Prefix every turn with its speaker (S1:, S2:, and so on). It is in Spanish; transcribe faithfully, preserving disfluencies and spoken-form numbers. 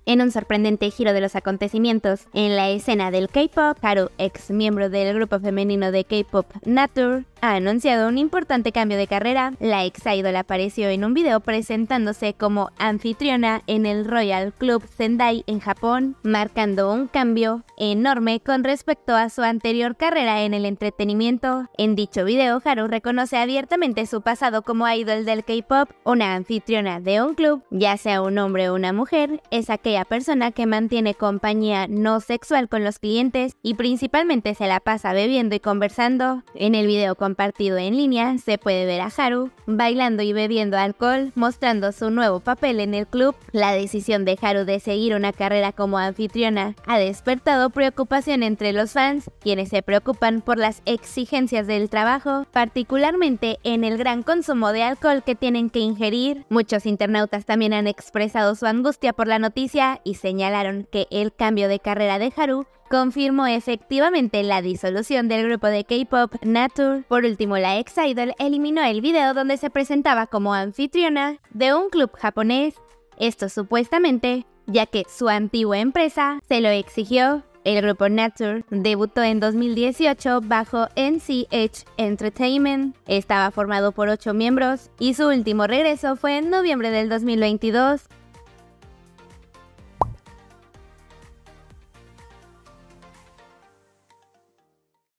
S1: En un sorprendente giro de los acontecimientos en la escena del K-pop, Haru, ex miembro del grupo femenino de K-pop Nature, ha anunciado un importante cambio de carrera. La ex idol apareció en un video presentándose como anfitriona en el Royal Club Sendai en Japón, marcando un cambio enorme con respecto a su anterior carrera en el entretenimiento. En dicho video, Haru reconoce abiertamente su pasado como idol del K-pop. Una anfitriona de un club, ya sea un hombre o una mujer, es aquella persona que mantiene compañía no sexual con los clientes y principalmente se la pasa bebiendo y conversando. En el video compartido en línea se puede ver a Haru bailando y bebiendo alcohol, mostrando su nuevo papel en el club. La decisión de Haru de seguir una carrera como anfitriona ha despertado preocupación entre los fans, quienes se preocupan por las exigencias del trabajo, particularmente en el gran consumo de alcohol que tienen que ingerir. Muchos internautas también han expresado su angustia por la noticia y señalaron que el cambio de carrera de Haru confirmó efectivamente la disolución del grupo de K-pop Nature. Por último, la ex idol eliminó el video donde se presentaba como anfitriona de un club japonés, esto supuestamente ya que su antigua empresa se lo exigió. El grupo Nature debutó en dos mil dieciocho bajo N C H Entertainment. Estaba formado por ocho miembros y su último regreso fue en noviembre del dos mil veintidós.